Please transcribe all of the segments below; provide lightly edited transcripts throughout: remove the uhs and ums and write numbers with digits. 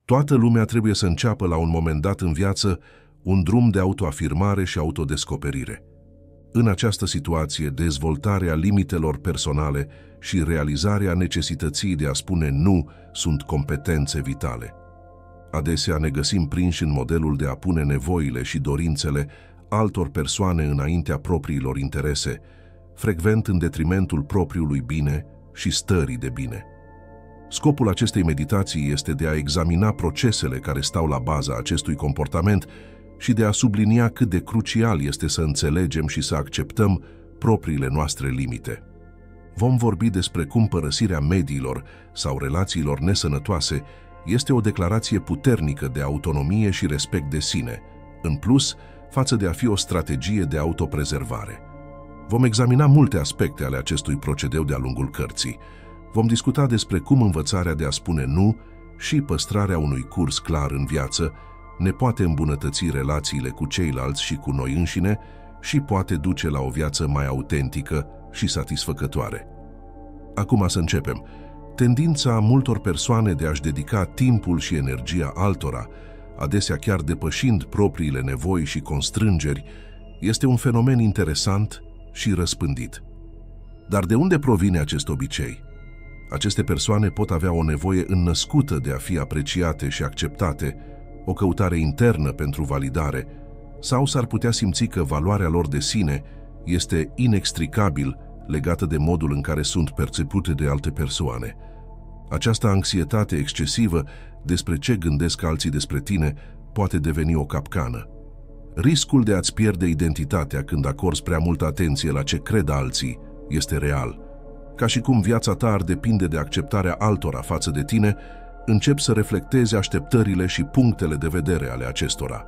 Toată lumea trebuie să înceapă la un moment dat în viață un drum de autoafirmare și autodescoperire. În această situație, dezvoltarea limitelor personale și realizarea necesității de a spune nu sunt competențe vitale. Adesea ne găsim prinși în modelul de a pune nevoile și dorințele altor persoane înaintea propriilor interese, frecvent în detrimentul propriului bine și stării de bine. Scopul acestei meditații este de a examina procesele care stau la baza acestui comportament și de a sublinia cât de crucial este să înțelegem și să acceptăm propriile noastre limite. Vom vorbi despre cum părăsirea mediilor sau relațiilor nesănătoase este o declarație puternică de autonomie și respect de sine, în plus față de a fi o strategie de autoprezervare. Vom examina multe aspecte ale acestui procedeu de-a lungul cărții. Vom discuta despre cum învățarea de a spune nu și păstrarea unui curs clar în viață ne poate îmbunătăți relațiile cu ceilalți și cu noi înșine și poate duce la o viață mai autentică și satisfăcătoare. Acum să începem. Tendința multor persoane de a-și dedica timpul și energia altora, adesea chiar depășind propriile nevoi și constrângeri, este un fenomen interesant și răspândit. Dar de unde provine acest obicei? Aceste persoane pot avea o nevoie înnăscută de a fi apreciate și acceptate, o căutare internă pentru validare, sau s-ar putea simți că valoarea lor de sine este inextricabil legată de modul în care sunt percepute de alte persoane. Această anxietate excesivă despre ce gândesc alții despre tine poate deveni o capcană. Riscul de a-ți pierde identitatea când acorzi prea multă atenție la ce cred alții este real. Ca și cum viața ta ar depinde de acceptarea altora față de tine, începi să reflectezi așteptările și punctele de vedere ale acestora.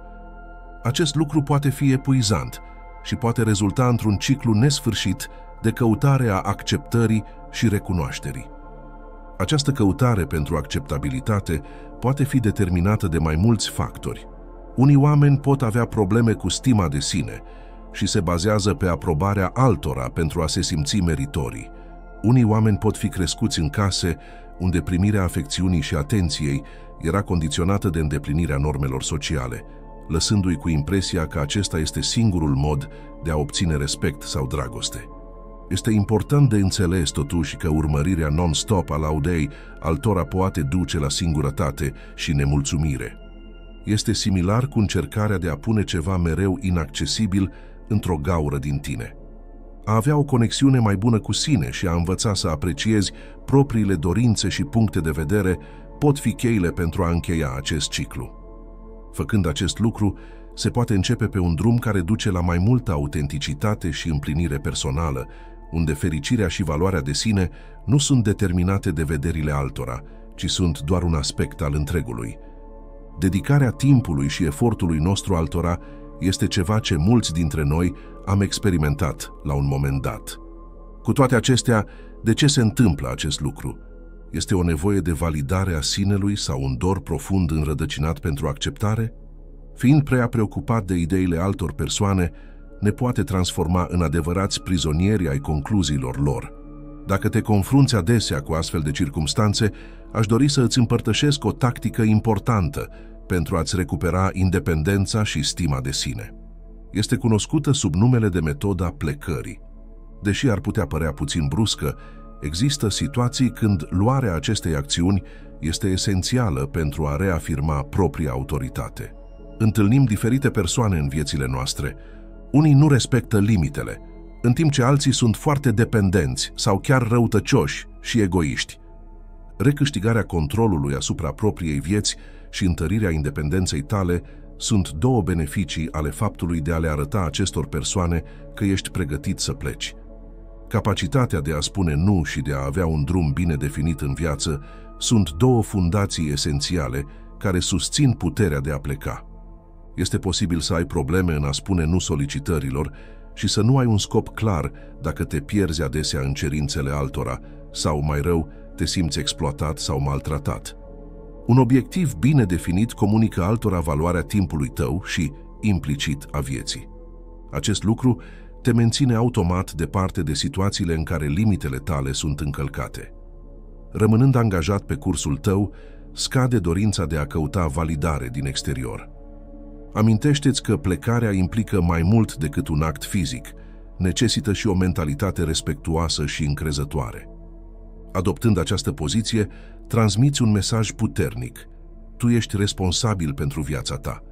Acest lucru poate fi epuizant și poate rezulta într-un ciclu nesfârșit de căutare a acceptării și recunoașterii. Această căutare pentru acceptabilitate poate fi determinată de mai mulți factori. Unii oameni pot avea probleme cu stima de sine și se bazează pe aprobarea altora pentru a se simți meritorii. Unii oameni pot fi crescuți în case unde primirea afecțiunii și atenției era condiționată de îndeplinirea normelor sociale, lăsându-i cu impresia că acesta este singurul mod de a obține respect sau dragoste. Este important de înțeles totuși că urmărirea non-stop a laudei altora poate duce la singurătate și nemulțumire. Este similar cu încercarea de a pune ceva mereu inaccesibil într-o gaură din tine. A avea o conexiune mai bună cu sine și a învăța să apreciezi propriile dorințe și puncte de vedere pot fi cheile pentru a încheia acest ciclu. Făcând acest lucru, se poate începe pe un drum care duce la mai multă autenticitate și împlinire personală, unde fericirea și valoarea de sine nu sunt determinate de vederile altora, ci sunt doar un aspect al întregului. Dedicarea timpului și efortului nostru altora este ceva ce mulți dintre noi am experimentat la un moment dat. Cu toate acestea, de ce se întâmplă acest lucru? Este o nevoie de validare a sinelui sau un dor profund înrădăcinat pentru acceptare? Fiind prea preocupat de ideile altor persoane, ne poate transforma în adevărați prizonieri ai concluziilor lor. Dacă te confrunți adesea cu astfel de circumstanțe, aș dori să îți împărtășesc o tactică importantă pentru a-ți recupera independența și stima de sine. Este cunoscută sub numele de metoda plecării. Deși ar putea părea puțin bruscă, există situații când luarea acestei acțiuni este esențială pentru a reafirma propria autoritate. Întâlnim diferite persoane în viețile noastre. Unii nu respectă limitele, în timp ce alții sunt foarte dependenți sau chiar răutăcioși și egoiști. Recâștigarea controlului asupra propriei vieți și întărirea independenței tale sunt două beneficii ale faptului de a le arăta acestor persoane că ești pregătit să pleci. Capacitatea de a spune nu și de a avea un drum bine definit în viață sunt două fundații esențiale care susțin puterea de a pleca. Este posibil să ai probleme în a spune nu solicitărilor și să nu ai un scop clar dacă te pierzi adesea în cerințele altora sau, mai rău, te simți exploatat sau maltratat. Un obiectiv bine definit comunică altora valoarea timpului tău și, implicit, a vieții. Acest lucru te menține automat departe de situațiile în care limitele tale sunt încălcate. Rămânând angajat pe cursul tău, scade dorința de a căuta validare din exterior. Amintește-ți că plecarea implică mai mult decât un act fizic, necesită și o mentalitate respectuoasă și încrezătoare. Adoptând această poziție, transmiți un mesaj puternic. Tu ești responsabil pentru viața ta.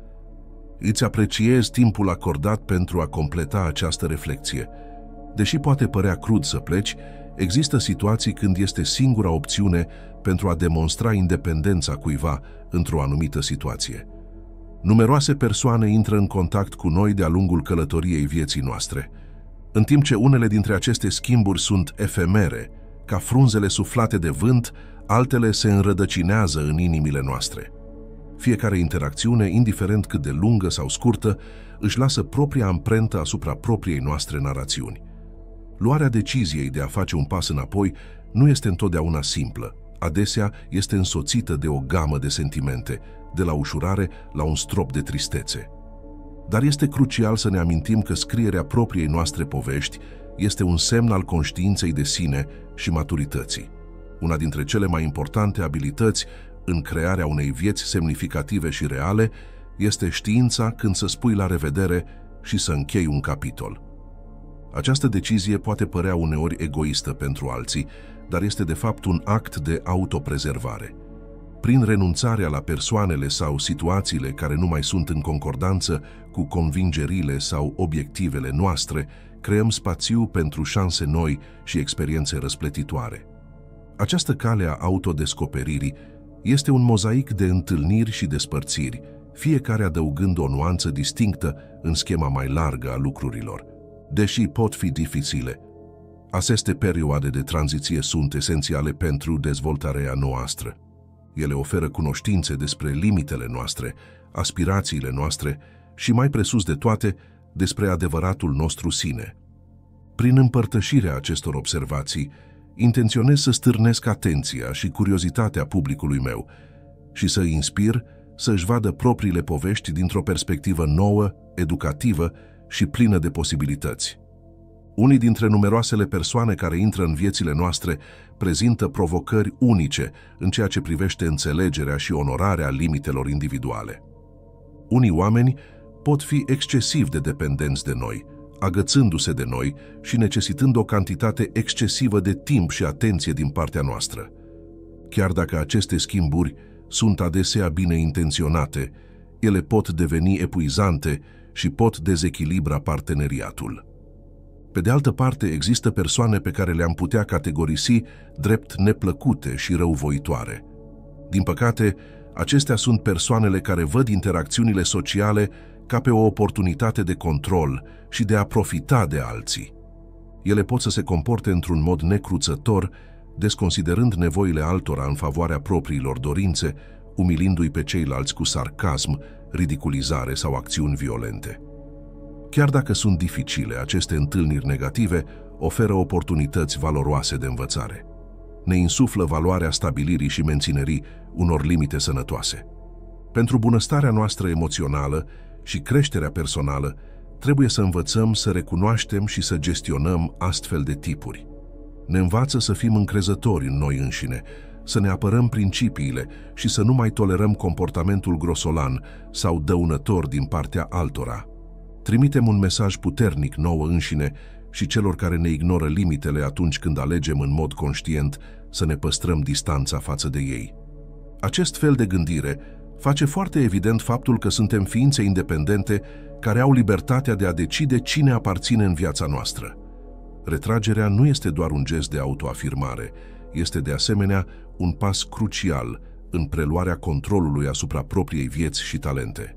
Îți apreciezi timpul acordat pentru a completa această reflecție. Deși poate părea crud să pleci, există situații când este singura opțiune pentru a demonstra independența cuiva într-o anumită situație. Numeroase persoane intră în contact cu noi de-a lungul călătoriei vieții noastre. În timp ce unele dintre aceste schimburi sunt efemere, ca frunzele suflate de vânt, altele se înrădăcinează în inimile noastre. Fiecare interacțiune, indiferent cât de lungă sau scurtă, își lasă propria amprentă asupra propriei noastre narațiuni. Luarea deciziei de a face un pas înapoi nu este întotdeauna simplă. Adesea este însoțită de o gamă de sentimente, de la ușurare la un strop de tristețe. Dar este crucial să ne amintim că scrierea propriei noastre povești este un semn al conștiinței de sine și maturității. Una dintre cele mai importante abilități în crearea unei vieți semnificative și reale este știința când să spui la revedere și să închei un capitol. Această decizie poate părea uneori egoistă pentru alții, dar este de fapt un act de autoprezervare. Prin renunțarea la persoanele sau situațiile care nu mai sunt în concordanță cu convingerile sau obiectivele noastre, creăm spațiu pentru șanse noi și experiențe răsplătitoare. Această cale a autodescoperirii este un mozaic de întâlniri și despărțiri, fiecare adăugând o nuanță distinctă în schema mai largă a lucrurilor. Deși pot fi dificile, aceste perioade de tranziție sunt esențiale pentru dezvoltarea noastră. Ele oferă cunoștințe despre limitele noastre, aspirațiile noastre și, mai presus de toate, despre adevăratul nostru sine. Prin împărtășirea acestor observații, intenționez să stârnesc atenția și curiozitatea publicului meu și să îi inspir să-și vadă propriile povești dintr-o perspectivă nouă, educativă și plină de posibilități. Unii dintre numeroasele persoane care intră în viețile noastre prezintă provocări unice în ceea ce privește înțelegerea și onorarea limitelor individuale. Unii oameni pot fi excesiv de dependenți de noi, agățându-se de noi și necesitând o cantitate excesivă de timp și atenție din partea noastră. Chiar dacă aceste schimburi sunt adesea bine intenționate, ele pot deveni epuizante și pot dezechilibra parteneriatul. Pe de altă parte, există persoane pe care le-am putea categorisi drept neplăcute și răuvoitoare. Din păcate, acestea sunt persoanele care văd interacțiunile sociale ca pe o oportunitate de control și de a profita de alții. Ele pot să se comporte într-un mod necruțător, desconsiderând nevoile altora în favoarea propriilor dorințe, umilindu-i pe ceilalți cu sarcasm, ridiculizare sau acțiuni violente. Chiar dacă sunt dificile, aceste întâlniri negative oferă oportunități valoroase de învățare. Ne insuflă valoarea stabilirii și menținerii unor limite sănătoase. Pentru bunăstarea noastră emoțională și creșterea personală, trebuie să învățăm să recunoaștem și să gestionăm astfel de tipuri. Ne învață să fim încrezători în noi înșine, să ne apărăm principiile și să nu mai tolerăm comportamentul grosolan sau dăunător din partea altora. Trimitem un mesaj puternic nouă înșine și celor care ne ignoră limitele atunci când alegem în mod conștient să ne păstrăm distanța față de ei. Acest fel de gândire face foarte evident faptul că suntem ființe independente care au libertatea de a decide cine aparține în viața noastră. Retragerea nu este doar un gest de autoafirmare, este de asemenea un pas crucial în preluarea controlului asupra propriei vieți și talente.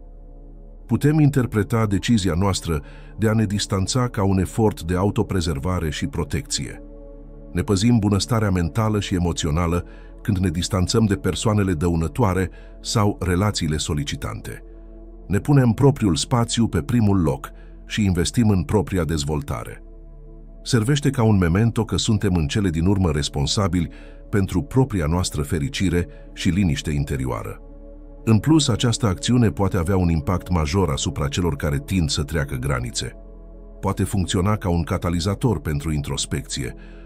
Putem interpreta decizia noastră de a ne distanța ca un efort de autoprezervare și protecție. Ne păzim bunăstarea mentală și emoțională când ne distanțăm de persoanele dăunătoare sau relațiile solicitante. Ne punem propriul spațiu pe primul loc și investim în propria dezvoltare. Servește ca un memento că suntem în cele din urmă responsabili pentru propria noastră fericire și liniște interioară. În plus, această acțiune poate avea un impact major asupra celor care tind să treacă granițe. Poate funcționa ca un catalizator pentru introspecție,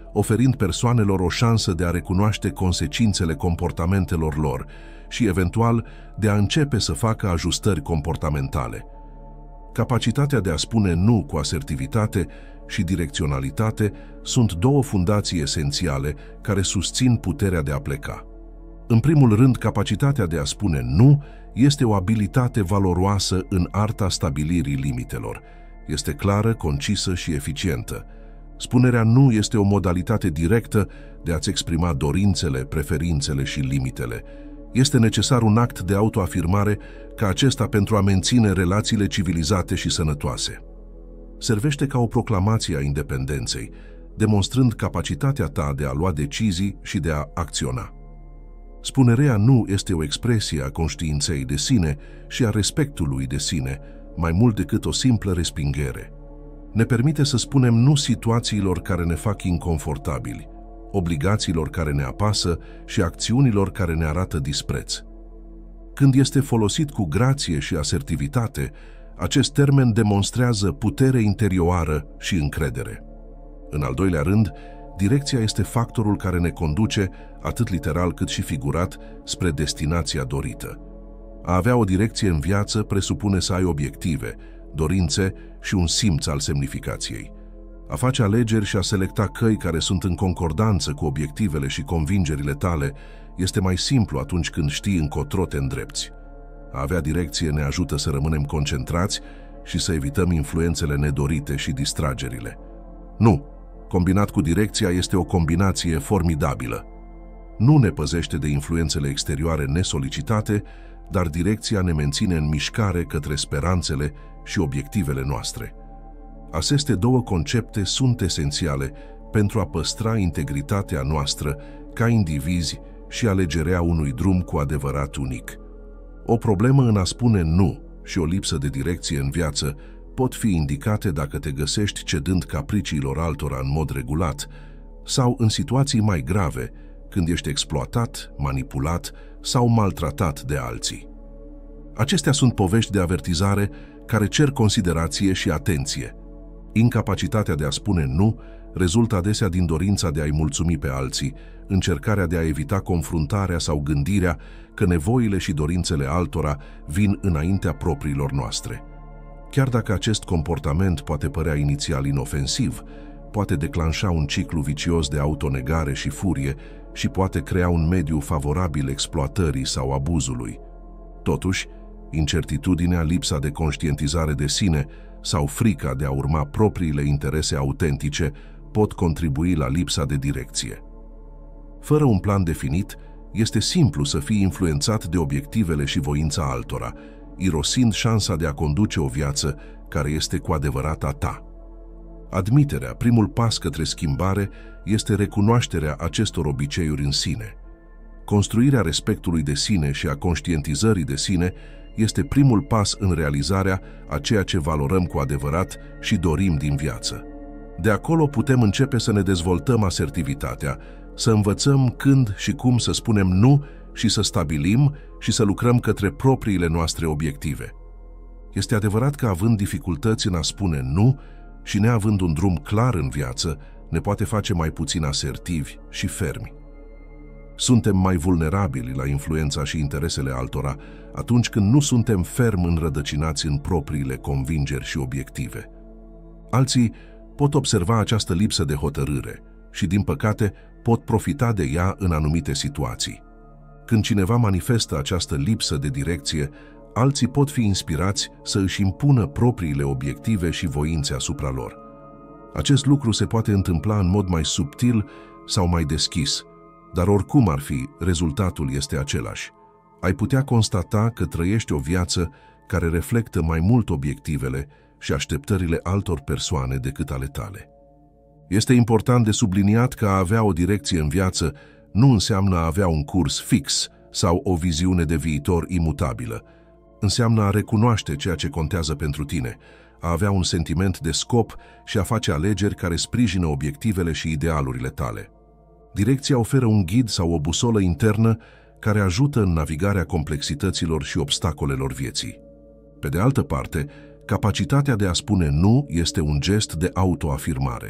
oferind persoanelor o șansă de a recunoaște consecințele comportamentelor lor și, eventual, de a începe să facă ajustări comportamentale. Capacitatea de a spune nu cu asertivitate și direcționalitate sunt două fundații esențiale care susțin puterea de a pleca. În primul rând, capacitatea de a spune nu este o abilitate valoroasă în arta stabilirii limitelor. Este clară, concisă și eficientă. Spunerea nu este o modalitate directă de a-ți exprima dorințele, preferințele și limitele. Este necesar un act de autoafirmare ca acesta pentru a menține relațiile civilizate și sănătoase. Servește ca o proclamație a independenței, demonstrând capacitatea ta de a lua decizii și de a acționa. Spunerea nu este o expresie a conștiinței de sine și a respectului de sine, mai mult decât o simplă respingere. Ne permite să spunem nu situațiilor care ne fac inconfortabili, obligațiilor care ne apasă și acțiunilor care ne arată dispreț. Când este folosit cu grație și asertivitate, acest termen demonstrează putere interioară și încredere. În al doilea rând, direcția este factorul care ne conduce, atât literal cât și figurat, spre destinația dorită. A avea o direcție în viață presupune să ai obiective, dorințe și un simț al semnificației. A face alegeri și a selecta căi care sunt în concordanță cu obiectivele și convingerile tale este mai simplu atunci când știi încotro te îndrepți. A avea direcție ne ajută să rămânem concentrați și să evităm influențele nedorite și distragerile. Nu, combinat cu direcția, este o combinație formidabilă. Nu ne păzește de influențele exterioare nesolicitate, dar direcția ne menține în mișcare către speranțele și obiectivele noastre. Aceste două concepte sunt esențiale pentru a păstra integritatea noastră ca indivizi și alegerea unui drum cu adevărat unic. O problemă în a spune nu și o lipsă de direcție în viață pot fi indicate dacă te găsești cedând capriciilor altora în mod regulat sau în situații mai grave, când ești exploatat, manipulat sau maltratat de alții. Acestea sunt povești de avertizare care cer considerație și atenție. Incapacitatea de a spune nu rezultă adesea din dorința de a-i mulțumi pe alții, încercarea de a evita confruntarea sau gândirea că nevoile și dorințele altora vin înaintea propriilor noastre. Chiar dacă acest comportament poate părea inițial inofensiv, poate declanșa un ciclu vicios de autonegare și furie și poate crea un mediu favorabil exploatării sau abuzului. Totuși, incertitudinea, lipsa de conștientizare de sine sau frica de a urma propriile interese autentice pot contribui la lipsa de direcție. Fără un plan definit, este simplu să fii influențat de obiectivele și voința altora, irosind șansa de a conduce o viață care este cu adevărat a ta. Admiterea, primul pas către schimbare, este recunoașterea acestor obiceiuri în sine. Construirea respectului de sine și a conștientizării de sine este primul pas în realizarea a ceea ce valorăm cu adevărat și dorim din viață. De acolo putem începe să ne dezvoltăm asertivitatea, să învățăm când și cum să spunem nu și să stabilim și să lucrăm către propriile noastre obiective. Este adevărat că având dificultăți în a spune nu și neavând un drum clar în viață, ne poate face mai puțin asertivi și fermi. Suntem mai vulnerabili la influența și interesele altora atunci când nu suntem ferm înrădăcinați în propriile convingeri și obiective. Alții pot observa această lipsă de hotărâre și, din păcate, pot profita de ea în anumite situații. Când cineva manifestă această lipsă de direcție, alții pot fi inspirați să își impună propriile obiective și voințe asupra lor. Acest lucru se poate întâmpla în mod mai subtil sau mai deschis, dar oricum ar fi, rezultatul este același. Ai putea constata că trăiești o viață care reflectă mai mult obiectivele și așteptările altor persoane decât ale tale. Este important de subliniat că a avea o direcție în viață nu înseamnă a avea un curs fix sau o viziune de viitor imutabilă. Înseamnă a recunoaște ceea ce contează pentru tine, a avea un sentiment de scop și a face alegeri care sprijină obiectivele și idealurile tale. Direcția oferă un ghid sau o busolă internă care ajută în navigarea complexităților și obstacolelor vieții. Pe de altă parte, capacitatea de a spune nu este un gest de autoafirmare.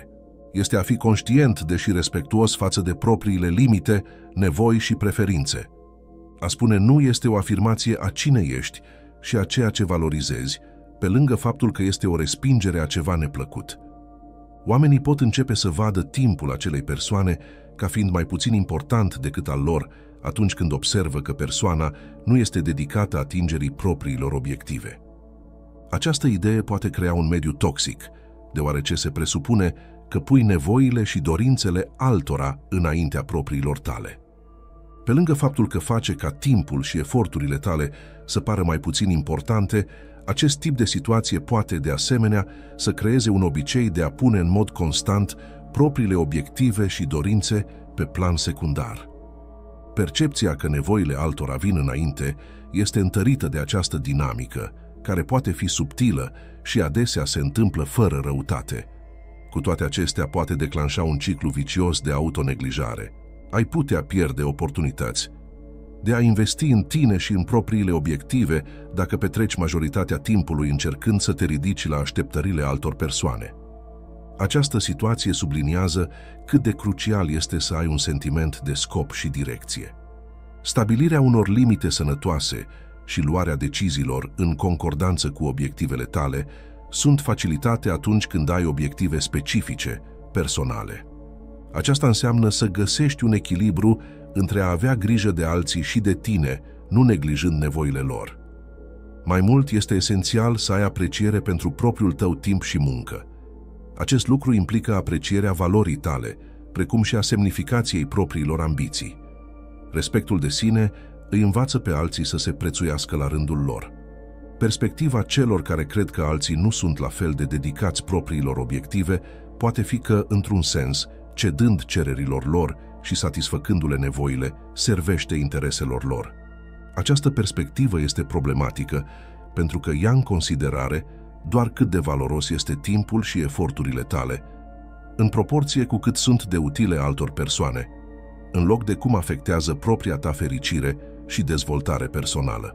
Este a fi conștient, deși respectuos față de propriile limite, nevoi și preferințe. A spune nu este o afirmație a cine ești și a ceea ce valorizezi, pe lângă faptul că este o respingere a ceva neplăcut. Oamenii pot începe să vadă timpul acelei persoane ca fiind mai puțin important decât al lor atunci când observă că persoana nu este dedicată atingerii propriilor obiective. Această idee poate crea un mediu toxic, deoarece se presupune că pui nevoile și dorințele altora înaintea propriilor tale. Pe lângă faptul că face ca timpul și eforturile tale să pară mai puțin importante, acest tip de situație poate, de asemenea, să creeze un obicei de a pune în mod constant propriile obiective și dorințe pe plan secundar. Percepția că nevoile altora vin înainte este întărită de această dinamică, care poate fi subtilă și adesea se întâmplă fără răutate. Cu toate acestea, poate declanșa un ciclu vicios de autoneglijare. Ai putea pierde oportunități de a investi în tine și în propriile obiective dacă petreci majoritatea timpului încercând să te ridici la așteptările altor persoane. Această situație subliniază cât de crucial este să ai un sentiment de scop și direcție. Stabilirea unor limite sănătoase și luarea deciziilor în concordanță cu obiectivele tale sunt facilitate atunci când ai obiective specifice, personale. Aceasta înseamnă să găsești un echilibru între a avea grijă de alții și de tine, nu neglijând nevoile lor. Mai mult, este esențial să ai apreciere pentru propriul tău timp și muncă. Acest lucru implică aprecierea valorii tale, precum și a semnificației propriilor ambiții. Respectul de sine îi învață pe alții să se prețuiască la rândul lor. Perspectiva celor care cred că alții nu sunt la fel de dedicați propriilor obiective poate fi că, într-un sens, cedând cererilor lor și satisfăcându-le nevoile, servește intereselor lor. Această perspectivă este problematică pentru că ia în considerare doar cât de valoros este timpul și eforturile tale, în proporție cu cât sunt de utile altor persoane, în loc de cum afectează propria ta fericire și dezvoltare personală.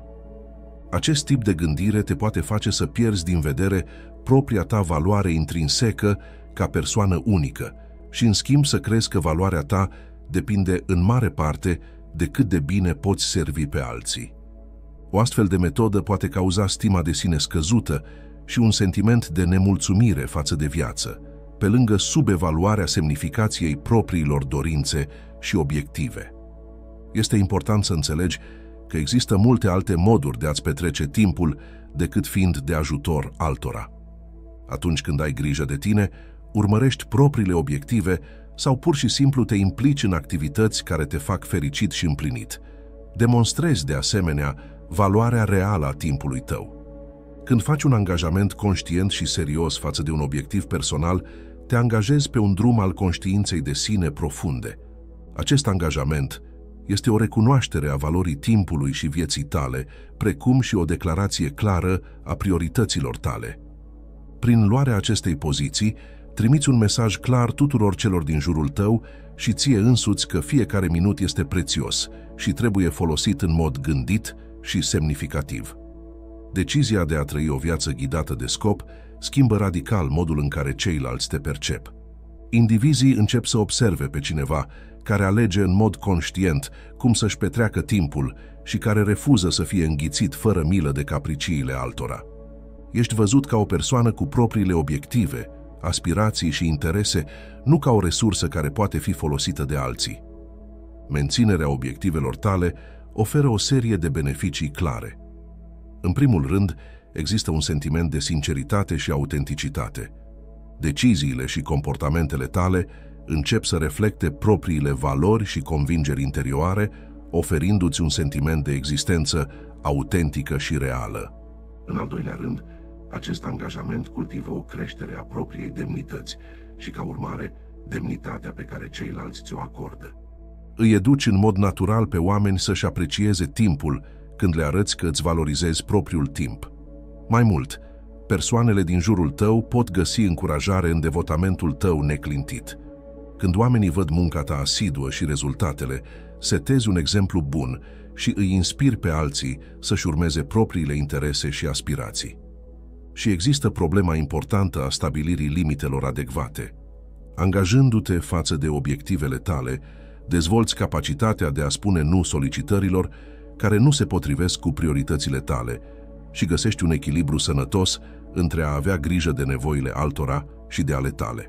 Acest tip de gândire te poate face să pierzi din vedere propria ta valoare intrinsecă ca persoană unică și, în schimb, să crezi că valoarea ta depinde în mare parte de cât de bine poți servi pe alții. O astfel de metodă poate cauza stima de sine scăzută și un sentiment de nemulțumire față de viață, pe lângă subevaluarea semnificației propriilor dorințe și obiective. Este important să înțelegi că există multe alte moduri de a-ți petrece timpul decât fiind de ajutor altora. Atunci când ai grijă de tine, urmărești propriile obiective sau pur și simplu te implici în activități care te fac fericit și împlinit. Demonstrezi, de asemenea, valoarea reală a timpului tău. Când faci un angajament conștient și serios față de un obiectiv personal, te angajezi pe un drum al conștiinței de sine profunde. Acest angajament este o recunoaștere a valorii timpului și vieții tale, precum și o declarație clară a priorităților tale. Prin luarea acestei poziții, trimiți un mesaj clar tuturor celor din jurul tău și ție însuți că fiecare minut este prețios și trebuie folosit în mod gândit și semnificativ. Decizia de a trăi o viață ghidată de scop schimbă radical modul în care ceilalți te percep. Indivizii încep să observe pe cineva care alege în mod conștient cum să-și petreacă timpul și care refuză să fie înghițit fără milă de capriciile altora. Ești văzut ca o persoană cu propriile obiective, aspirații și interese, nu ca o resursă care poate fi folosită de alții. Menținerea obiectivelor tale oferă o serie de beneficii clare. În primul rând, există un sentiment de sinceritate și autenticitate. Deciziile și comportamentele tale încep să reflecte propriile valori și convingeri interioare, oferindu-ți un sentiment de existență autentică și reală. În al doilea rând, acest angajament cultivă o creștere a propriei demnități și, ca urmare, demnitatea pe care ceilalți ți-o acordă. Îi educi în mod natural pe oameni să-și aprecieze timpul când le arăți că îți valorizezi propriul timp. Mai mult, persoanele din jurul tău pot găsi încurajare în devotamentul tău neclintit. Când oamenii văd munca ta asiduă și rezultatele, setezi un exemplu bun și îi inspiri pe alții să-și urmeze propriile interese și aspirații. Și există problema importantă a stabilirii limitelor adecvate. Angajându-te față de obiectivele tale, dezvolți capacitatea de a spune nu solicitărilor care nu se potrivesc cu prioritățile tale și găsești un echilibru sănătos între a avea grijă de nevoile altora și de ale tale.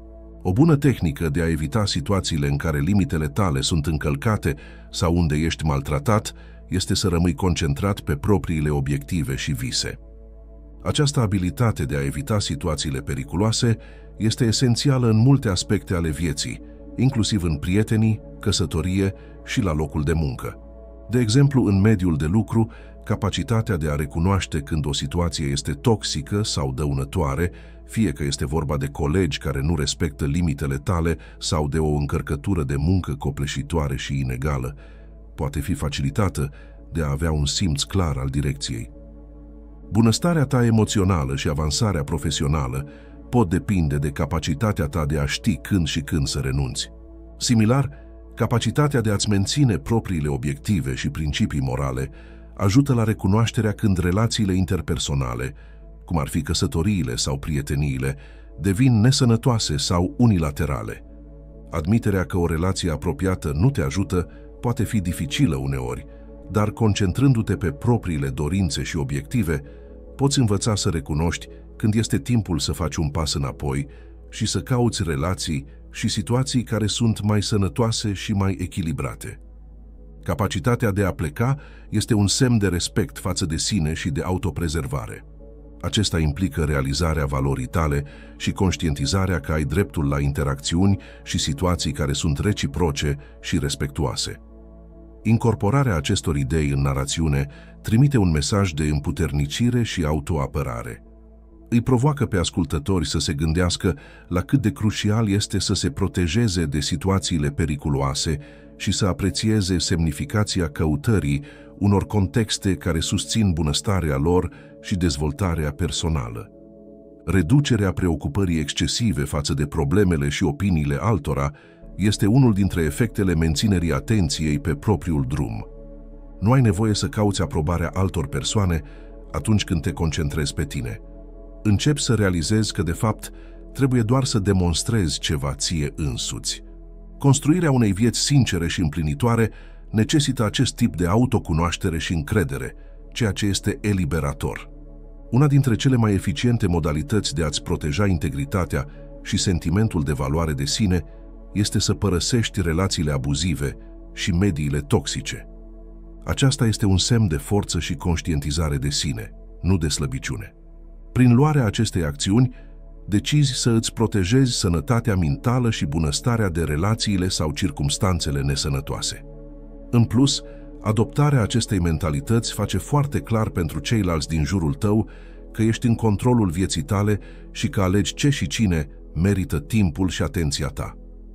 O bună tehnică de a evita situațiile în care limitele tale sunt încălcate sau unde ești maltratat este să rămâi concentrat pe propriile obiective și vise. Această abilitate de a evita situațiile periculoase este esențială în multe aspecte ale vieții, inclusiv în prietenii, căsătorie și la locul de muncă. De exemplu, în mediul de lucru, capacitatea de a recunoaște când o situație este toxică sau dăunătoare, fie că este vorba de colegi care nu respectă limitele tale sau de o încărcătură de muncă copleșitoare și inegală, poate fi facilitată de a avea un simț clar al direcției. Bunăstarea ta emoțională și avansarea profesională pot depinde de capacitatea ta de a ști când și când să renunți. Similar, capacitatea de a-ți menține propriile obiective și principii morale ajută la recunoașterea când relațiile interpersonale, cum ar fi căsătoriile sau prieteniile, devin nesănătoase sau unilaterale. Admiterea că o relație apropiată nu te ajută poate fi dificilă uneori, dar concentrându-te pe propriile dorințe și obiective, poți învăța să recunoști când este timpul să faci un pas înapoi și să cauți relații și situații care sunt mai sănătoase și mai echilibrate. Capacitatea de a pleca este un semn de respect față de sine și de autoprezervare. Acesta implică realizarea valorii tale și conștientizarea că ai dreptul la interacțiuni și situații care sunt reciproce și respectuoase. Incorporarea acestor idei în narațiune trimite un mesaj de împuternicire și autoapărare. Îi provoacă pe ascultători să se gândească la cât de crucial este să se protejeze de situațiile periculoase și să aprecieze semnificația căutării unor contexte care susțin bunăstarea lor și dezvoltarea personală. Reducerea preocupării excesive față de problemele și opiniile altora este unul dintre efectele menținerii atenției pe propriul drum. Nu ai nevoie să cauți aprobarea altor persoane atunci când te concentrezi pe tine. Începi să realizezi că, de fapt, trebuie doar să demonstrezi ceva ție însuți. Construirea unei vieți sincere și împlinitoare necesită acest tip de autocunoaștere și încredere, ceea ce este eliberator. Una dintre cele mai eficiente modalități de a-ți proteja integritatea și sentimentul de valoare de sine este să părăsești relațiile abuzive și mediile toxice. Aceasta este un semn de forță și conștientizare de sine, nu de slăbiciune. Prin luarea acestei acțiuni, decizi să îți protejezi sănătatea mentală și bunăstarea de relațiile sau circumstanțele nesănătoase. În plus, adoptarea acestei mentalități face foarte clar pentru ceilalți din jurul tău că ești în controlul vieții tale și că alegi ce și cine merită timpul și atenția ta.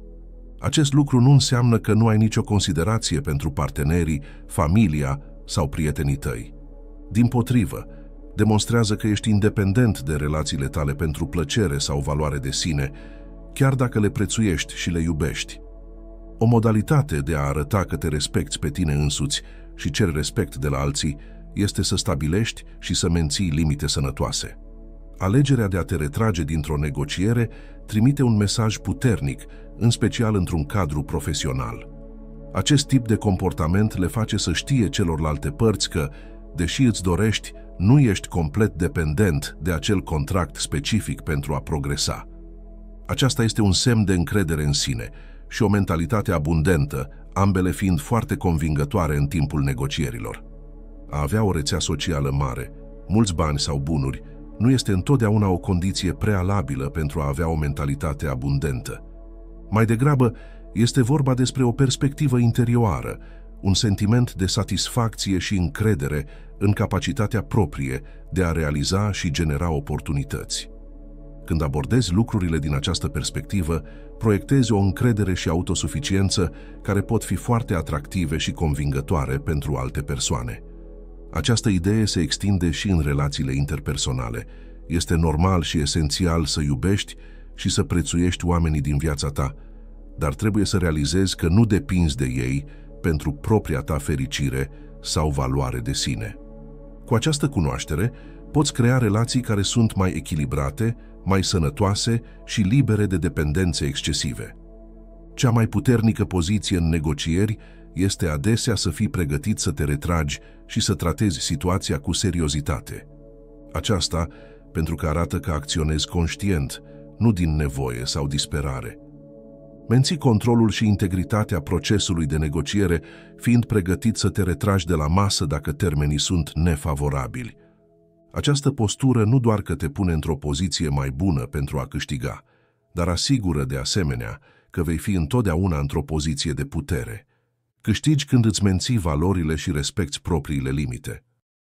Acest lucru nu înseamnă că nu ai nicio considerație pentru partenerii, familia sau prietenii tăi. Dimpotrivă, demonstrează că ești independent de relațiile tale pentru plăcere sau valoare de sine, chiar dacă le prețuiești și le iubești. O modalitate de a arăta că te respecti pe tine însuți și ceri respect de la alții este să stabilești și să menții limite sănătoase. Alegerea de a te retrage dintr-o negociere trimite un mesaj puternic, în special într-un cadru profesional. Acest tip de comportament le face să știe celorlalte părți că, deși îți dorești, nu ești complet dependent de acel contract specific pentru a progresa. Aceasta este un semn de încredere în sine și o mentalitate abundentă, ambele fiind foarte convingătoare în timpul negocierilor. A avea o rețea socială mare, mulți bani sau bunuri, nu este întotdeauna o condiție prealabilă pentru a avea o mentalitate abundentă. Mai degrabă, este vorba despre o perspectivă interioară, un sentiment de satisfacție și încredere în capacitatea proprie de a realiza și genera oportunități. Când abordezi lucrurile din această perspectivă, proiectezi o încredere și autosuficiență care pot fi foarte atractive și convingătoare pentru alte persoane. Această idee se extinde și în relațiile interpersonale. Este normal și esențial să iubești și să prețuiești oamenii din viața ta, dar trebuie să realizezi că nu depinzi de ei pentru propria ta fericire sau valoare de sine. Cu această cunoaștere, poți crea relații care sunt mai echilibrate, mai sănătoase și libere de dependențe excesive. Cea mai puternică poziție în negocieri este adesea să fii pregătit să te retragi și să tratezi situația cu seriozitate. Aceasta pentru că arată că acționezi conștient, nu din nevoie sau disperare. Menții controlul și integritatea procesului de negociere, fiind pregătit să te retragi de la masă dacă termenii sunt nefavorabili. Această postură nu doar că te pune într-o poziție mai bună pentru a câștiga, dar asigură de asemenea că vei fi întotdeauna într-o poziție de putere. Câștigi când îți menții valorile și respecti propriile limite.